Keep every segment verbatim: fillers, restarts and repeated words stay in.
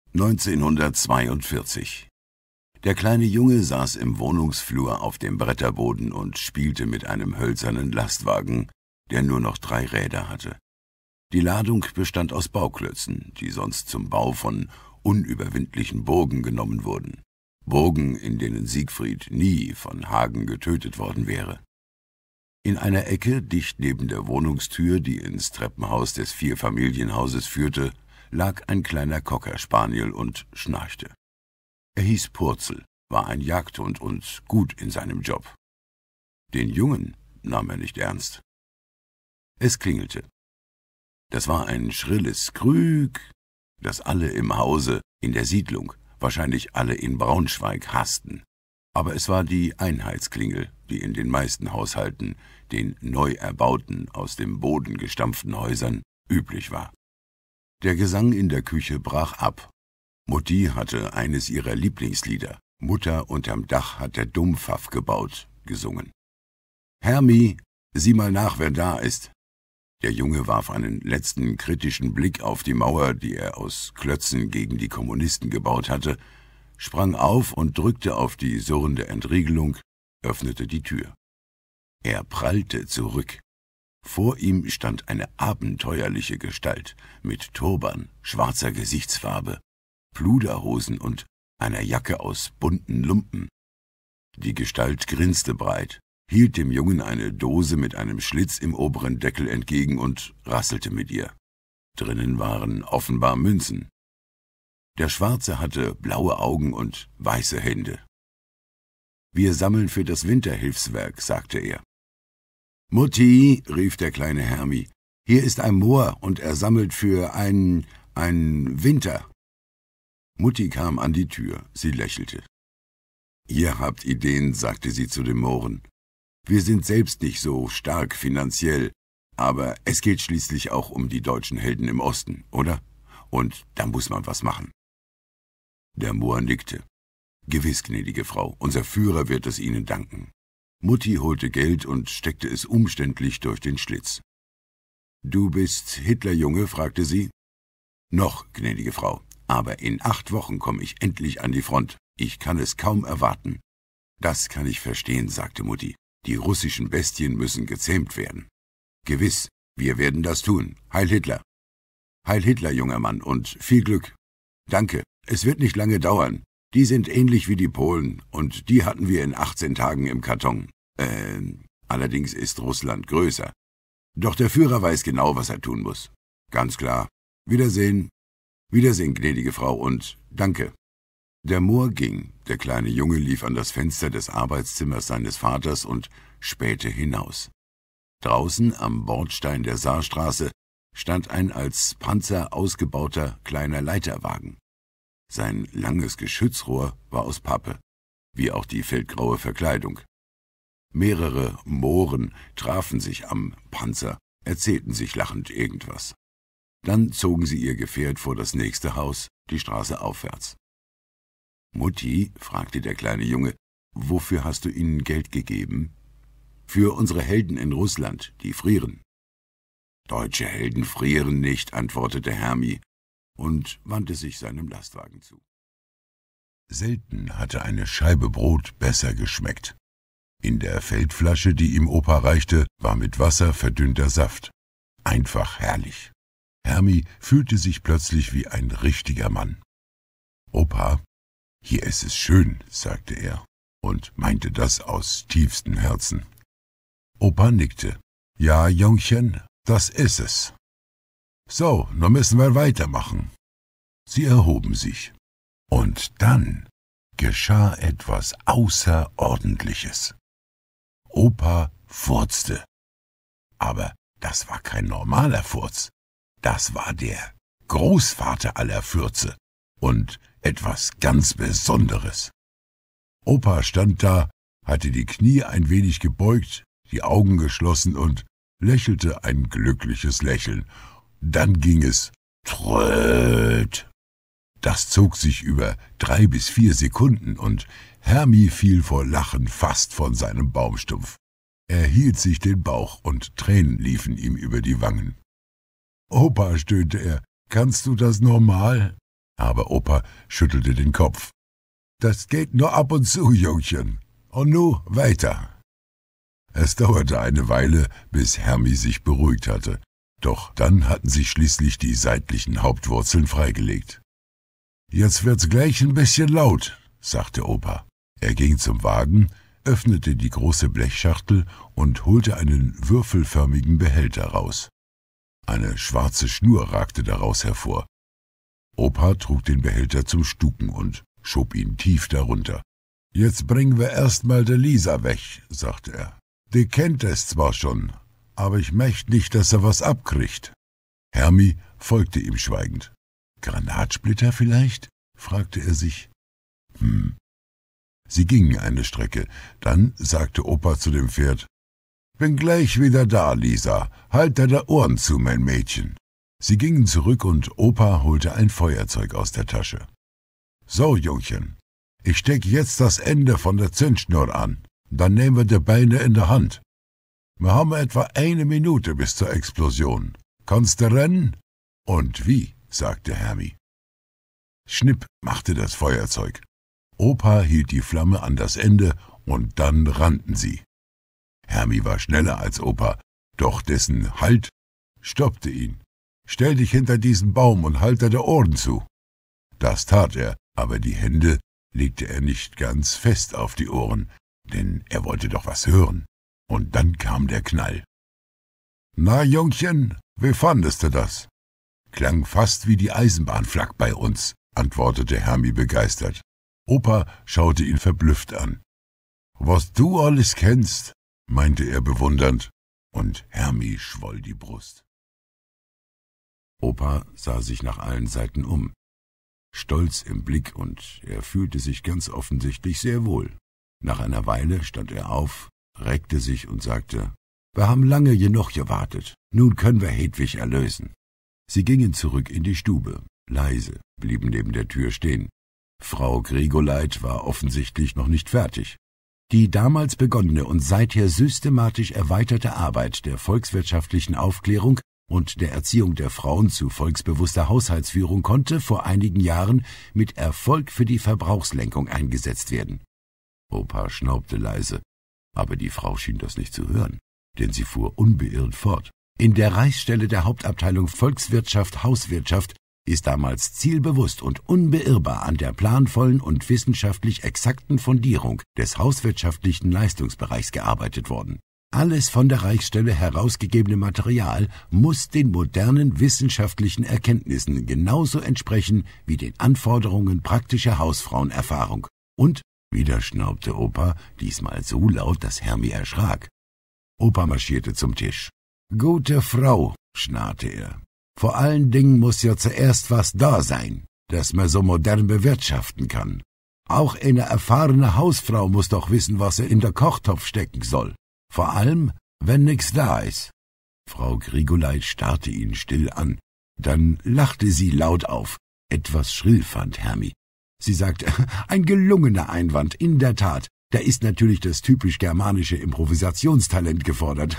neunzehnhundertzweiundvierzig. Der kleine Junge saß im Wohnungsflur auf dem Bretterboden und spielte mit einem hölzernen Lastwagen, der nur noch drei Räder hatte. Die Ladung bestand aus Bauklötzen, die sonst zum Bau von unüberwindlichen Burgen genommen wurden. Burgen, in denen Siegfried nie von Hagen getötet worden wäre. In einer Ecke, dicht neben der Wohnungstür, die ins Treppenhaus des Vierfamilienhauses führte, lag ein kleiner Cocker Spaniel und schnarchte. Er hieß Purzel, war ein Jagdhund und gut in seinem Job. Den Jungen nahm er nicht ernst. Es klingelte. Das war ein schrilles Krüg, das alle im Hause, in der Siedlung, wahrscheinlich alle in Braunschweig hassten. Aber es war die Einheitsklingel, die in den meisten Haushalten, den neu erbauten, aus dem Boden gestampften Häusern, üblich war. Der Gesang in der Küche brach ab. Mutti hatte eines ihrer Lieblingslieder, »Mutter unterm Dach hat der Dummpfaff gebaut«, gesungen. »Hermi, sieh mal nach, wer da ist.« Der Junge warf einen letzten kritischen Blick auf die Mauer, die er aus Klötzen gegen die Kommunisten gebaut hatte, sprang auf und drückte auf die surrende Entriegelung, öffnete die Tür. Er prallte zurück. Vor ihm stand eine abenteuerliche Gestalt mit Turban, schwarzer Gesichtsfarbe, Pluderhosen und einer Jacke aus bunten Lumpen. Die Gestalt grinste breit, hielt dem Jungen eine Dose mit einem Schlitz im oberen Deckel entgegen und rasselte mit ihr. Drinnen waren offenbar Münzen. Der Schwarze hatte blaue Augen und weiße Hände. »Wir sammeln für das Winterhilfswerk«, sagte er. »Mutti«, rief der kleine Hermi, »hier ist ein Mohr und er sammelt für einen, einen Winter.« Mutti kam an die Tür, sie lächelte. »Ihr habt Ideen«, sagte sie zu dem Mohren. »Wir sind selbst nicht so stark finanziell, aber es geht schließlich auch um die deutschen Helden im Osten, oder? Und da muss man was machen.« Der Mohr nickte. »Gewiss, gnädige Frau, unser Führer wird es Ihnen danken.« Mutti holte Geld und steckte es umständlich durch den Schlitz. »Du bist Hitlerjunge?« fragte sie. »Noch, gnädige Frau, aber in acht Wochen komme ich endlich an die Front. Ich kann es kaum erwarten.« »Das kann ich verstehen«, sagte Mutti. »Die russischen Bestien müssen gezähmt werden.« »Gewiss, wir werden das tun. Heil Hitler!« »Heil Hitler, junger Mann, und viel Glück.« »Danke, es wird nicht lange dauern. Die sind ähnlich wie die Polen, und die hatten wir in achtzehn Tagen im Karton. Äh, allerdings ist Russland größer. Doch der Führer weiß genau, was er tun muss. Ganz klar. Wiedersehen. Wiedersehen, gnädige Frau, und danke.« Der Mohr ging, der kleine Junge lief an das Fenster des Arbeitszimmers seines Vaters und spähte hinaus. Draußen am Bordstein der Saarstraße stand ein als Panzer ausgebauter kleiner Leiterwagen. Sein langes Geschützrohr war aus Pappe, wie auch die feldgraue Verkleidung. Mehrere Mohren trafen sich am Panzer, erzählten sich lachend irgendwas. Dann zogen sie ihr Gefährt vor das nächste Haus, die Straße aufwärts. »Mutti«, fragte der kleine Junge, »wofür hast du ihnen Geld gegeben?« »Für unsere Helden in Russland, die frieren.« »Deutsche Helden frieren nicht«, antwortete Hermi und wandte sich seinem Lastwagen zu. Selten hatte eine Scheibe Brot besser geschmeckt. In der Feldflasche, die ihm Opa reichte, war mit Wasser verdünnter Saft. Einfach herrlich. Hermi fühlte sich plötzlich wie ein richtiger Mann. »Opa, hier ist es schön«, sagte er und meinte das aus tiefstem Herzen. Opa nickte. »Ja, Jungchen, das ist es. So, nun müssen wir weitermachen.« Sie erhoben sich. Und dann geschah etwas Außerordentliches. Opa furzte. Aber das war kein normaler Furz. Das war der Großvater aller Fürze und etwas ganz Besonderes. Opa stand da, hatte die Knie ein wenig gebeugt, die Augen geschlossen und lächelte ein glückliches Lächeln. Dann ging es Tröd. Das zog sich über drei bis vier Sekunden und Hermi fiel vor Lachen fast von seinem Baumstumpf. Er hielt sich den Bauch und Tränen liefen ihm über die Wangen. »Opa«, stöhnte er, »kannst du das normal?« Aber Opa schüttelte den Kopf. »Das geht nur ab und zu, Jungchen. Und nu weiter.« Es dauerte eine Weile, bis Hermi sich beruhigt hatte. Doch dann hatten sich schließlich die seitlichen Hauptwurzeln freigelegt. »Jetzt wird's gleich ein bisschen laut«, sagte Opa. Er ging zum Wagen, öffnete die große Blechschachtel und holte einen würfelförmigen Behälter raus. Eine schwarze Schnur ragte daraus hervor. Opa trug den Behälter zum Stuken und schob ihn tief darunter. »Jetzt bringen wir erst mal de Lisa weg«, sagte er. »Die kennt es zwar schon, aber ich möcht nicht, dass er was abkriegt.« Hermi folgte ihm schweigend. »Granatsplitter vielleicht?« fragte er sich. Hm. Sie gingen eine Strecke, dann sagte Opa zu dem Pferd, »Bin gleich wieder da, Lisa. Halt deine Ohren zu, mein Mädchen.« Sie gingen zurück und Opa holte ein Feuerzeug aus der Tasche. »So, Jungchen, ich steck jetzt das Ende von der Zündschnur an. Dann nehmen wir die Beine in der Hand. Wir haben etwa eine Minute bis zur Explosion. Kannst du rennen?« »Und wie?«, sagte Hermi. Schnipp machte das Feuerzeug. Opa hielt die Flamme an das Ende und dann rannten sie. Hermi war schneller als Opa, doch dessen Halt stoppte ihn. »Stell dich hinter diesen Baum und halte deine Ohren zu.« Das tat er, aber die Hände legte er nicht ganz fest auf die Ohren, denn er wollte doch was hören. Und dann kam der Knall. »Na, Jungchen, wie fandest du das?« »Klang fast wie die Eisenbahnflak bei uns«, antwortete Hermi begeistert. Opa schaute ihn verblüfft an. »Was du alles kennst«, meinte er bewundernd, und Hermi schwoll die Brust. Opa sah sich nach allen Seiten um. Stolz im Blick, und er fühlte sich ganz offensichtlich sehr wohl. Nach einer Weile stand er auf, reckte sich und sagte, »Wir haben lange genug gewartet, nun können wir Hedwig erlösen.« Sie gingen zurück in die Stube, leise, blieben neben der Tür stehen. Frau Grigoleit war offensichtlich noch nicht fertig. Die damals begonnene und seither systematisch erweiterte Arbeit der volkswirtschaftlichen Aufklärung und der Erziehung der Frauen zu volksbewusster Haushaltsführung konnte vor einigen Jahren mit Erfolg für die Verbrauchslenkung eingesetzt werden. Opa schnaubte leise, aber die Frau schien das nicht zu hören, denn sie fuhr unbeirrt fort. In der Reichsstelle der Hauptabteilung Volkswirtschaft Hauswirtschaft ist damals zielbewusst und unbeirrbar an der planvollen und wissenschaftlich exakten Fundierung des hauswirtschaftlichen Leistungsbereichs gearbeitet worden. Alles von der Reichsstelle herausgegebene Material muss den modernen wissenschaftlichen Erkenntnissen genauso entsprechen wie den Anforderungen praktischer Hausfrauenerfahrung. Und, wieder schnaubte Opa, diesmal so laut, dass Hermi erschrak. Opa marschierte zum Tisch. »Gute Frau«, schnarrte er, »vor allen Dingen muss ja zuerst was da sein, dass man so modern bewirtschaften kann. Auch eine erfahrene Hausfrau muss doch wissen, was er in der Kochtopf stecken soll. Vor allem, wenn nix da ist.« Frau Grigoleit starrte ihn still an. Dann lachte sie laut auf. Etwas schrill fand Hermi. Sie sagte, »Ein gelungener Einwand, in der Tat. Da ist natürlich das typisch germanische Improvisationstalent gefordert.«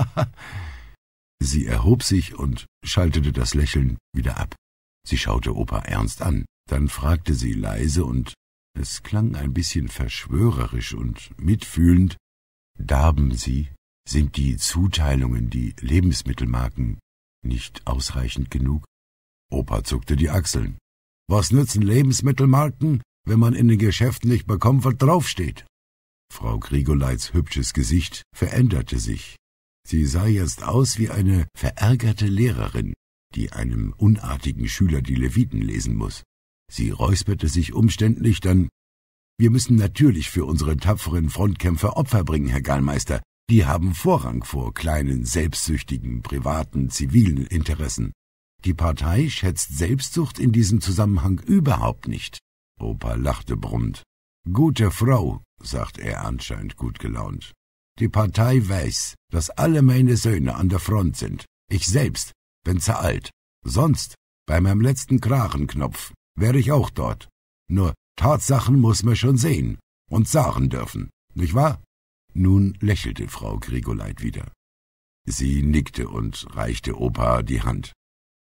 Sie erhob sich und schaltete das Lächeln wieder ab. Sie schaute Opa ernst an. Dann fragte sie leise, und es klang ein bisschen verschwörerisch und mitfühlend, »Darben Sie, sind die Zuteilungen, die Lebensmittelmarken, nicht ausreichend genug?« Opa zuckte die Achseln. »Was nützen Lebensmittelmarken, wenn man in den Geschäften nicht bekommt, was draufsteht?« Frau Grigoleits hübsches Gesicht veränderte sich. Sie sah jetzt aus wie eine verärgerte Lehrerin, die einem unartigen Schüler die Leviten lesen muss. Sie räusperte sich umständlich, dann, »Wir müssen natürlich für unsere tapferen Frontkämpfer Opfer bringen, Herr Gallmeister. Die haben Vorrang vor kleinen, selbstsüchtigen, privaten, zivilen Interessen. Die Partei schätzt Selbstsucht in diesem Zusammenhang überhaupt nicht.« Opa lachte brummend. »Gute Frau«, sagte er anscheinend gut gelaunt. »Die Partei weiß, dass alle meine Söhne an der Front sind. Ich selbst bin zu alt. Sonst, bei meinem letzten Kragenknopf, wäre ich auch dort. Nur Tatsachen muss man schon sehen und sagen dürfen, nicht wahr?« Nun lächelte Frau Grigoleit wieder. Sie nickte und reichte Opa die Hand.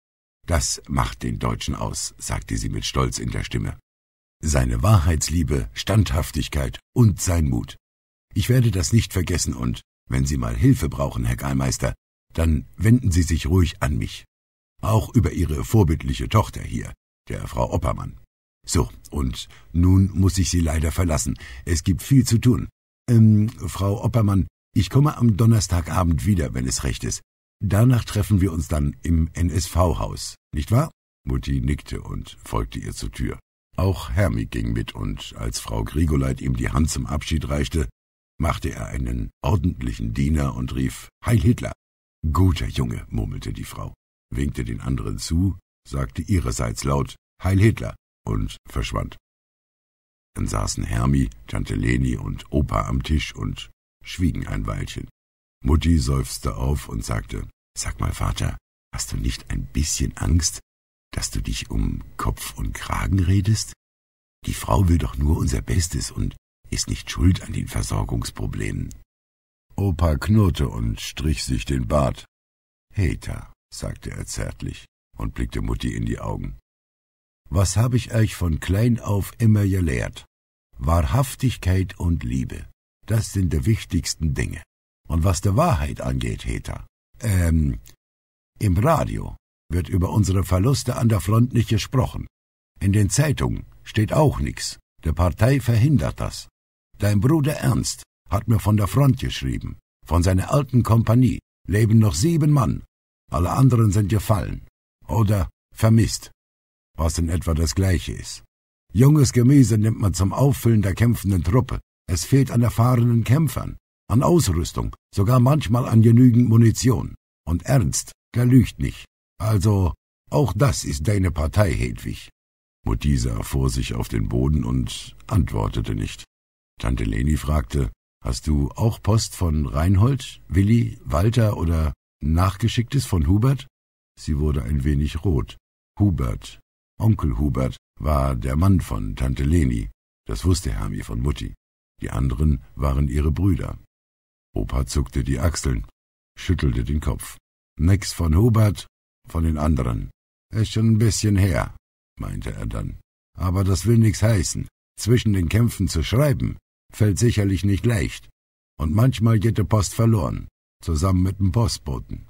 Das macht den Deutschen aus, sagte sie mit Stolz in der Stimme. Seine Wahrheitsliebe, Standhaftigkeit und sein Mut. Ich werde das nicht vergessen und, wenn Sie mal Hilfe brauchen, Herr Gallmeister, dann wenden Sie sich ruhig an mich. Auch über Ihre vorbildliche Tochter hier, der Frau Oppermann. So, und nun muss ich Sie leider verlassen. Es gibt viel zu tun. Ähm, Frau Oppermann, ich komme am Donnerstagabend wieder, wenn es recht ist. Danach treffen wir uns dann im N S V-Haus, nicht wahr? Mutti nickte und folgte ihr zur Tür. Auch Hermi ging mit, und als Frau Grigoleit ihm die Hand zum Abschied reichte, machte er einen ordentlichen Diener und rief »Heil Hitler!« »Guter Junge«, murmelte die Frau, winkte den anderen zu, sagte ihrerseits laut »Heil Hitler!« und verschwand. Dann saßen Hermi, Tante Leni und Opa am Tisch und schwiegen ein Weilchen. Mutti seufzte auf und sagte, »Sag mal, Vater, hast du nicht ein bisschen Angst, dass du dich um Kopf und Kragen redest? Die Frau will doch nur unser Bestes und ist nicht schuld an den Versorgungsproblemen.« Opa knurrte und strich sich den Bart. »Heta«, sagte er zärtlich und blickte Mutti in die Augen. »Was habe ich euch von klein auf immer gelehrt? Wahrhaftigkeit und Liebe, das sind die wichtigsten Dinge. Und was der Wahrheit angeht, Heta, ähm, im Radio wird über unsere Verluste an der Front nicht gesprochen. In den Zeitungen steht auch nichts. Die Partei verhindert das. Dein Bruder Ernst hat mir von der Front geschrieben. Von seiner alten Kompanie leben noch sieben Mann. Alle anderen sind gefallen. Oder vermisst. Was in etwa das Gleiche ist. Junges Gemüse nimmt man zum Auffüllen der kämpfenden Truppe. Es fehlt an erfahrenen Kämpfern, an Ausrüstung, sogar manchmal an genügend Munition. Und Ernst, der lügt nicht. Also, auch das ist deine Partei, Hedwig.« Mutti sah vor sich auf den Boden und antwortete nicht. Tante Leni fragte, »Hast du auch Post von Reinhold, Willi, Walter oder Nachgeschicktes von Hubert?« Sie wurde ein wenig rot. Hubert, Onkel Hubert, war der Mann von Tante Leni. Das wusste Hermi von Mutti. Die anderen waren ihre Brüder. Opa zuckte die Achseln, schüttelte den Kopf. »Nix von Hubert, von den anderen. Ist schon ein bisschen her«, meinte er dann. »Aber das will nix heißen. Zwischen den Kämpfen zu schreiben, fällt sicherlich nicht leicht. Und manchmal geht die Post verloren, zusammen mit dem Postboten.